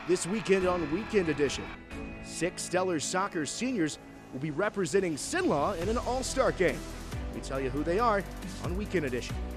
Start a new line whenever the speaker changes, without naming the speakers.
This weekend on Weekend Edition, 6 Stellar Soccer seniors will be representing Sinlaw in an all-star game. We tell you who they are on Weekend Edition.